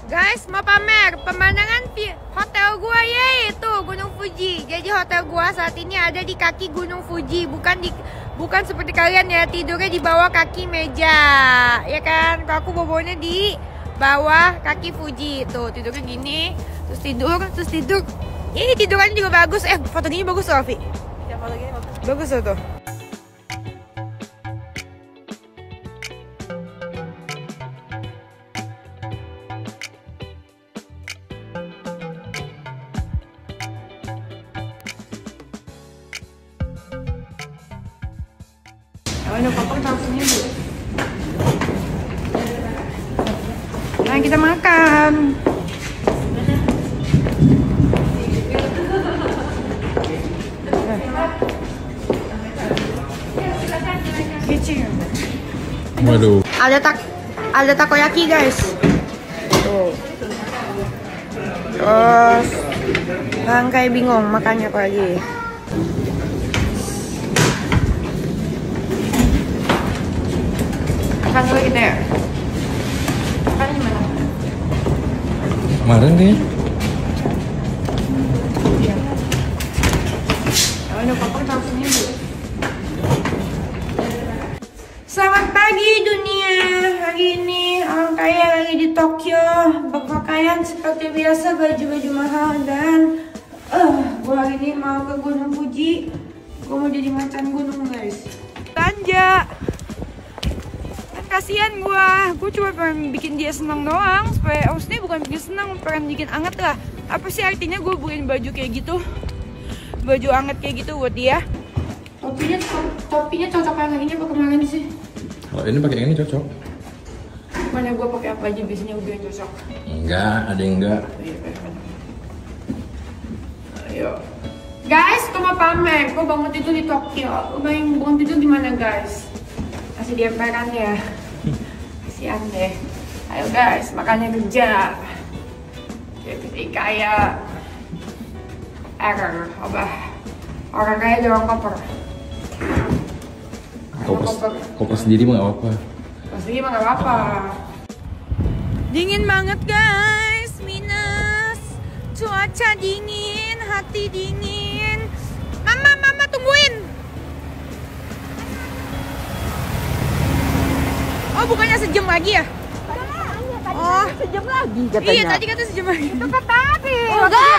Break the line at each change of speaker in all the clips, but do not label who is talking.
Guys, mau pamer pemandangan hotel gua ya, itu Gunung Fuji. Jadi hotel gua saat ini ada di kaki Gunung Fuji, bukan seperti kalian ya tidurnya di bawah kaki meja, ya kan? Kalau aku bobonya di bawah kaki Fuji, tuh tidurnya gini, terus tidur. Ini tidurannya juga bagus. Foto gini bagus loh, Vi. Ya, foto gini bagus loh tuh. Ano papa tapos niya bu. Nah, kita makan.
Waduh.
Ada takoyaki guys. Tuh. Terus orang kayak bingung makannya apa lagi. Makan dulu kita ya. Makan gimana?
Kemarin nih.
Iya. Ano papa tapos niya bu. Selamat pagi dunia. Hari ini orang kaya lagi di Tokyo, berpakaian seperti biasa, baju-baju mahal. Dan gua hari ini mau ke Gunung Fuji. Gua mau jadi macan gunung guys. Tanja. Kasihan gue cuma pengen bikin dia senang doang, supaya maksudnya bukan bikin senang, pengen bikin anget lah. Apa sih artinya gue beliin baju kayak gitu, baju anget kayak gitu buat dia. Topinya cocok yang ini apa kemarin sih?
Kalau ini pakai yang ini cocok.
Mana gue pakai apa aja biasanya udah yang cocok?
Enggak, ada yang enggak.
Ayo guys, gue mau pamer, gue bangun tidur di Tokyo. Gue bangun tidur gimana guys? Masih di emperan ya. Kasihan deh. Ayo guys, makannya kerja. Jadi kayak error, orang kaya dorong koper.
Koper sendiri mah gak apa-apa.
Sendiri mah gak apa-apa. Dingin banget guys, minus. Cuaca dingin, hati dingin. Mama tungguin. Oh, bukannya sejam lagi ya? Oh,
sejam lagi katanya.
Iya, tadi kata sejam lagi.
Itu kan tadi.
Enggak.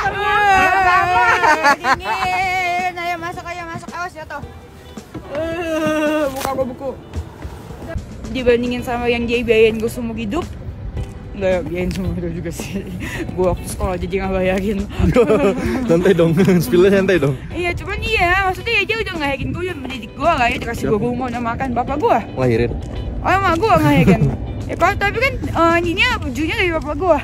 Dingin. Ayo masuk. Awas ya toh. Buka gua buku. Dibandingin sama yang dia biayain gue seumur hidup. Enggak biayain seumur hidup juga sih. Gue waktu sekolah jadi nggak bayarin.
Santai dong, spillnya santai dong.
Iya, cuman maksudnya dia udah ngajakin gue, udah mendidik gue lah ya, dikasih gue rumah, udah makan. Bapak gue
Lahirin.
Oh, emak gue nggak ya kan? Ya kalau tapi kan ini bajunya dari bapak gue.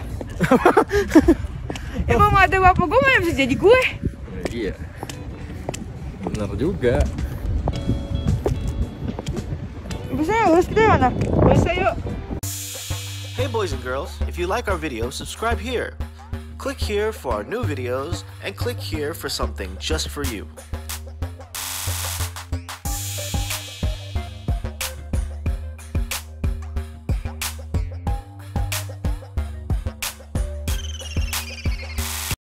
Ya kalau nggak ada bapak gue mana bisa jadi gue?
Iya. Benar juga.
Bisa harus deh mana? Bisa yuk.
Hey boys and girls, if you like our video, subscribe here. Click here for our new videos and click here for something just for you.